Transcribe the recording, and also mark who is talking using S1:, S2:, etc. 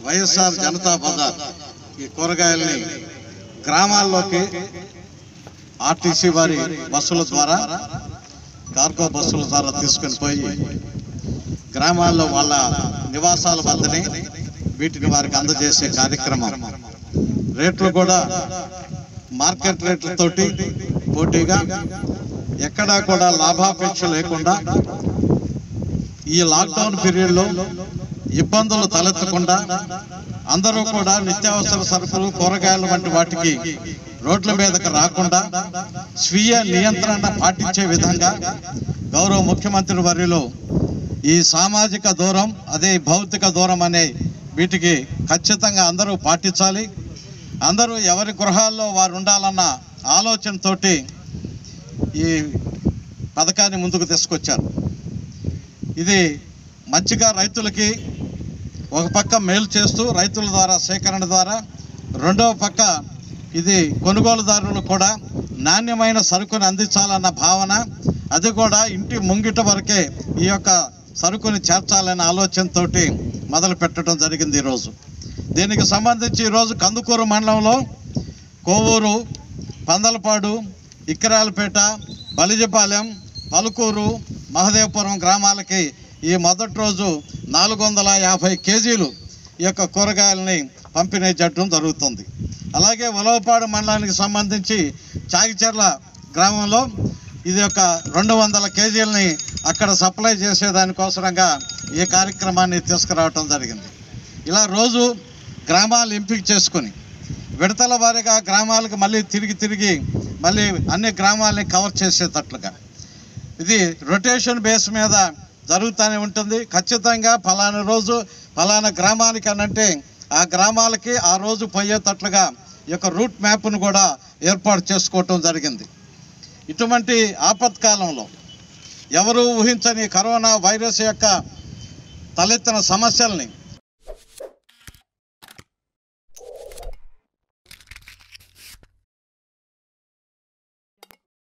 S1: వైఎస్ఆర్ జనతా బజార్ ఈ కూరగాయల్ని గ్రామాల్లోకి ఆర్టీసీ వారి బస్సుల ద్వారా కార్గో బస్సుల ద్వారా తీసుకొని పోయి గ్రామాల్లో వాళ్ళ నివాసాల వద్దనే వీటిని వారికి అందజేసే కార్యక్రమం. రేట్లు కూడా మార్కెట్ రేట్లతోటి పోటీగా ఎక్కడా కూడా లాభాపేక్ష లేకుండా ఈ లాక్డౌన్ పీరియడ్లో ఇబ్బందులు తలెత్తకుండా అందరూ కూడా నిత్యావసర సరుకులు కూరగాయలు వంటి వాటికి రోడ్ల మీదకి రాకుండా స్వీయ నియంత్రణ పాటించే విధంగా గౌరవ ముఖ్యమంత్రి వర్యులు ఈ సామాజిక దూరం అదే భౌతిక దూరం అనే వీటికి ఖచ్చితంగా అందరూ పాటించాలి. అందరూ ఎవరి గృహాల్లో వారు ఉండాలన్న ఆలోచనతోటి ఈ పథకాన్ని ముందుకు తీసుకొచ్చారు. ఇది మంచిగా రైతులకి ఒక పక్క మేలు చేస్తూ రైతుల ద్వారా సేకరణ ద్వారా, రెండవ పక్క ఇది కొనుగోలుదారులు కూడా నాణ్యమైన సరుకుని అందించాలన్న భావన, అది కూడా ఇంటి ముంగిట వరకే ఈ యొక్క సరుకుని చేర్చాలనే ఆలోచనతో మొదలు పెట్టడం జరిగింది. ఈరోజు దీనికి సంబంధించి ఈరోజు కందుకూరు మండలంలో కోవూరు, పందలపాడు, ఇక్కిరాలపేట, బలిజపాలెం, పలుకూరు, మహదేవపురం గ్రామాలకి ఈ మొదటి రోజు 450 కేజీలు ఈ యొక్క కూరగాయలని పంపిణీ చేయడం జరుగుతుంది. అలాగే ఉలవపాడు మండలానికి సంబంధించి చాగిచెర్ల గ్రామంలో ఇది ఒక 200 కేజీలని అక్కడ సప్లై చేసేదానికోసరంగా ఈ కార్యక్రమాన్ని తీసుకురావటం జరిగింది. ఇలా రోజు గ్రామాలు ఎంపిక చేసుకొని విడతల వారీగా గ్రామాలకు మళ్ళీ తిరిగి మళ్ళీ అన్ని గ్రామాలని కవర్ చేసేటట్లుగా ఇది రొటేషన్ బేస్ మీద జరుగుతూనే ఉంటుంది. ఖచ్చితంగా ఫలానా రోజు ఫలానా గ్రామానికి అనంటే ఆ గ్రామాలకి ఆ రోజు పోయేటట్లుగా ఈ యొక్క రూట్ మ్యాప్ను కూడా ఏర్పాటు చేసుకోవటం జరిగింది. ఇటువంటి ఆపత్కాలంలో ఎవరు ఊహించని కరోనా వైరస్ యొక్క తలెత్తిన సమస్యల్ని